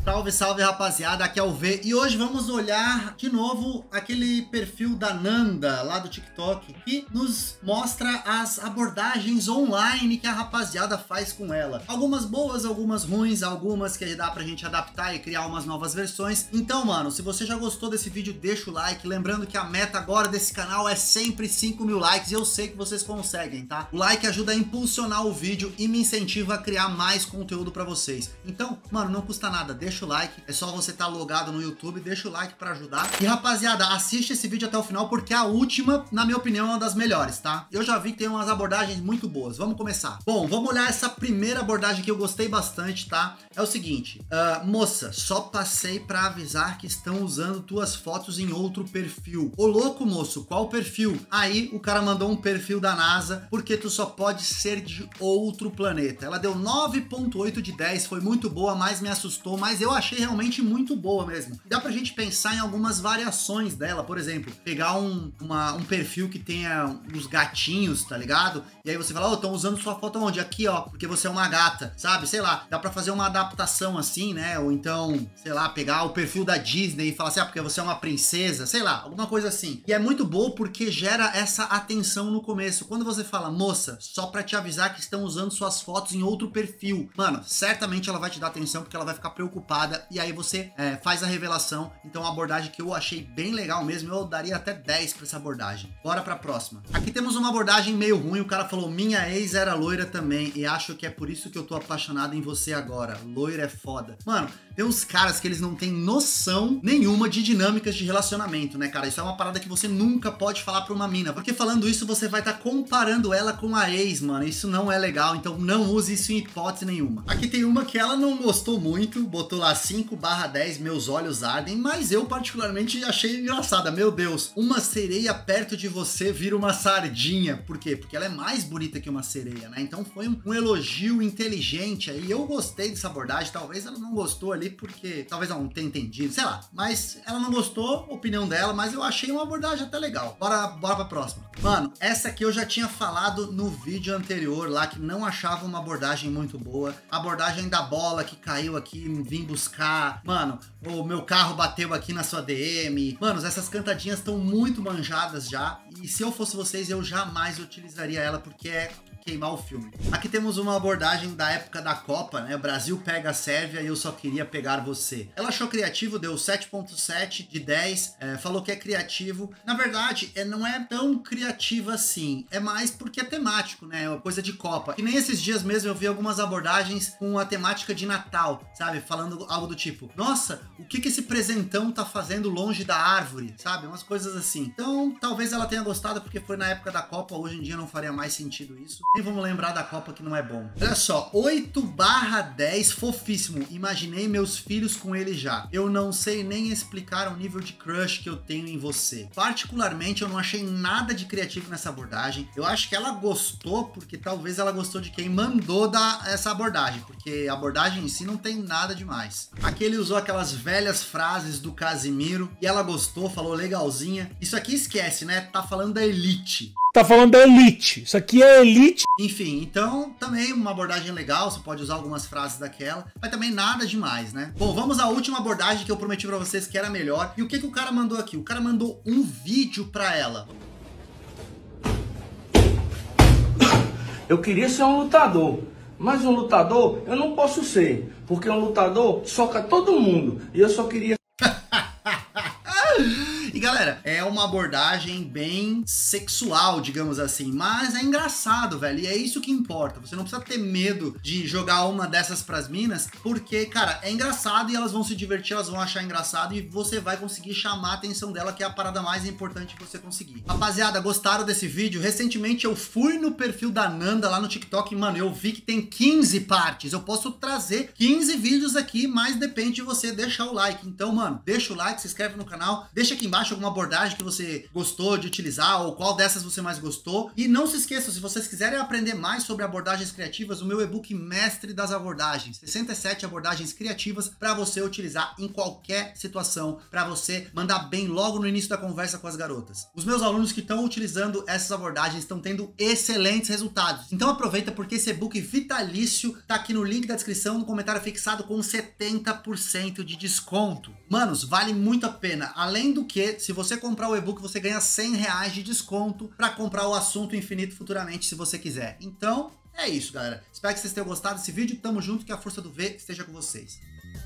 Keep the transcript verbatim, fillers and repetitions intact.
Salve, salve, rapaziada, aqui é o V e hoje vamos olhar de novo aquele perfil da Nanda lá do TikTok que nos mostra as abordagens online que a rapaziada faz com ela. Algumas boas, algumas ruins, algumas que dá pra gente adaptar e criar umas novas versões. Então, mano, se você já gostou desse vídeo, deixa o like. Lembrando que a meta agora desse canal é sempre cinco mil likes e eu sei que vocês conseguem, tá? O like ajuda a impulsionar o vídeo e me incentiva a criar mais conteúdo pra vocês. Então, mano, não custa nada, deixa o like, é só você estar tá logado no YouTube, deixa o like pra ajudar. E rapaziada, assiste esse vídeo até o final porque a última, na minha opinião, é uma das melhores, tá? Eu já vi que tem umas abordagens muito boas, vamos começar. Bom, vamos olhar essa primeira abordagem que eu gostei bastante, tá? É o seguinte, uh, moça, só passei pra avisar que estão usando tuas fotos em outro perfil. Ô louco, moço, qual perfil? Aí o cara mandou um perfil da NASA, porque tu só pode ser de outro planeta. Ela deu nove ponto oito de dez, foi muito boa, mas me assustou, mas eu achei realmente muito boa mesmo. Dá pra gente pensar em algumas variações dela, por exemplo, pegar um, uma, um perfil que tenha os gatinhos, tá ligado? E aí você fala, ó, oh, estão usando sua foto onde? Aqui, ó, porque você é uma gata, sabe? Sei lá, dá pra fazer uma adaptação assim, né? Ou então, sei lá, pegar o perfil da Disney e falar assim, ah, porque você é uma princesa, sei lá, alguma coisa assim. E é muito bom porque gera essa atenção no começo. Quando você fala, moça, só pra te avisar que estão usando suas fotos em outro perfil, mano, certamente ela vai te dar atenção porque ela vai ficar preocupada e aí você é, faz a revelação. Então uma abordagem que eu achei bem legal mesmo, eu daria até dez pra essa abordagem. Bora pra próxima. Aqui temos uma abordagem meio ruim, o cara falou, minha ex era loira também e acho que é por isso que eu tô apaixonado em você agora. Loira é foda. Mano, tem uns caras que eles não têm noção nenhuma de dinâmicas de relacionamento, né, cara? Isso é uma parada que você nunca pode falar pra uma mina, porque falando isso você vai estar tá comparando ela com a ex, mano. Isso não é legal, então não use isso em hipótese nenhuma. Aqui tem uma que ela não gostou muito, botou lá cinco barra dez, meus olhos ardem, mas eu particularmente achei engraçada. Meu Deus, uma sereia perto de você vira uma sardinha. Por quê? Porque ela é mais bonita que uma sereia, né? Então foi um, um elogio inteligente aí. Eu gostei dessa abordagem, talvez ela não gostou ali porque talvez ela não tenha entendido, sei lá. Mas ela não gostou, opinião dela, mas eu achei uma abordagem até legal. Bora, bora pra próxima. Mano, essa aqui eu já tinha falado no vídeo anterior lá que não achava uma abordagem muito boa. A abordagem da bola que caiu aqui, vim buscar. Mano, o meu carro bateu aqui na sua D M. Mano, essas cantadinhas estão muito manjadas já. E se eu fosse vocês, eu jamais utilizaria ela porque é queimar o filme. Aqui temos uma abordagem da época da Copa, né? Brasil pega a Sérvia e eu só queria pegar você. Ela achou criativo, deu sete ponto sete de dez, é, falou que é criativo. Na verdade, é, não é tão criativa assim. É mais porque é temático, né? É uma coisa de Copa. E nem esses dias mesmo eu vi algumas abordagens com a temática de Natal, sabe? Falando algo do tipo, nossa, o que que esse presentão tá fazendo longe da árvore, sabe? Umas coisas assim. Então, talvez ela tenha gostado porque foi na época da Copa. Hoje em dia não faria mais sentido isso. Nem vamos lembrar da Copa que não é bom. Olha só, oito barra dez, fofíssimo. Imaginei meus filhos com ele já. Eu não sei nem explicar o nível de crush que eu tenho em você. Particularmente, eu não achei nada de criativo nessa abordagem. Eu acho que ela gostou porque talvez ela gostou de quem mandou dar essa abordagem, porque a abordagem em si não tem nada demais. Aqui ele usou aquelas velhas frases do Casimiro e ela gostou, falou legalzinha. Isso aqui esquece, né? Tá falando da elite. Tá falando da elite. Isso aqui é elite. Enfim, então também uma abordagem legal, você pode usar algumas frases daquela, mas também nada demais, né? Bom, vamos à última abordagem que eu prometi pra vocês que era melhor. E o que que o cara mandou aqui? O cara mandou um vídeo pra ela. Eu queria ser um lutador, mas um lutador eu não posso ser, porque um lutador soca todo mundo e eu só queria... E galera, é uma abordagem bem sexual, digamos assim, mas é engraçado, velho, e é isso que importa. Você não precisa ter medo de jogar uma dessas pras minas, porque, cara, é engraçado e elas vão se divertir, elas vão achar engraçado e você vai conseguir chamar a atenção dela, que é a parada mais importante que você conseguir. Rapaziada, gostaram desse vídeo? Recentemente eu fui no perfil da Nanda lá no TikTok e, mano, eu vi que tem quinze partes. Eu posso trazer quinze vídeos aqui, mas depende de você deixar o like. Então, mano, deixa o like, se inscreve no canal, deixa aqui embaixo alguma abordagem que você gostou de utilizar ou qual dessas você mais gostou. E não se esqueçam, se vocês quiserem aprender mais sobre abordagens criativas, o meu e-book Mestre das Abordagens, sessenta e sete abordagens criativas para você utilizar em qualquer situação, para você mandar bem logo no início da conversa com as garotas. Os meus alunos que estão utilizando essas abordagens estão tendo excelentes resultados. Então aproveita, porque esse e-book vitalício tá aqui no link da descrição, no comentário fixado, com setenta por cento de desconto. Manos, vale muito a pena. Além do que, se você comprar o e-book, você ganha cem reais de desconto para comprar o Assunto Infinito futuramente, se você quiser. Então, é isso, galera. Espero que vocês tenham gostado desse vídeo. Tamo junto, que a força do V esteja com vocês.